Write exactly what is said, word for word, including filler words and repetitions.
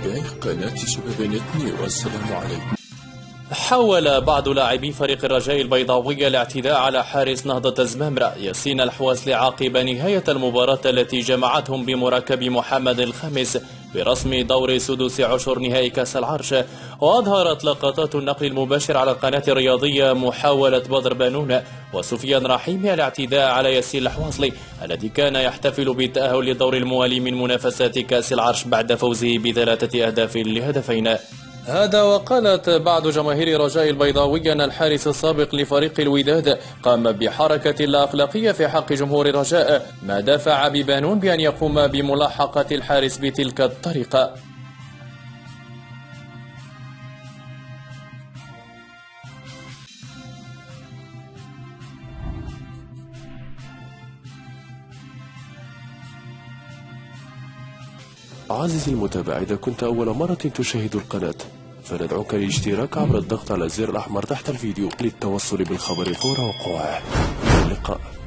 متابعي قناة شباب نت، والسلام عليكم. حاول بعض لاعبي فريق الرجاء البيضاوي الاعتداء على حارس نهضة زمامرة ياسين الحواسلي عقب نهاية المباراة التي جمعتهم بمركب محمد الخامس برسم دور سدس عشر نهائي كأس العرش. وأظهرت لقطات النقل المباشر على القناة الرياضية محاولة بدر بانون وسفيان رحيمي الاعتداء على ياسين الحواسلي الذي كان يحتفل بالتأهل للدور الموالي من منافسات كأس العرش بعد فوزه بثلاثة أهداف لهدفين. هذا وقالت بعض جماهير رجاء البيضاوي أن الحارس السابق لفريق الوداد قام بحركة لا أخلاقية في حق جمهور الرجاء، ما دافع ببانون بأن يقوم بملاحقة الحارس بتلك الطريقة. عزيزي المتابع، إذا كنت أول مرة تشاهد القناة فندعوك للاشتراك عبر الضغط على الزر الأحمر تحت الفيديو للتوصل بالخبر فور وقوعه. اللقاء.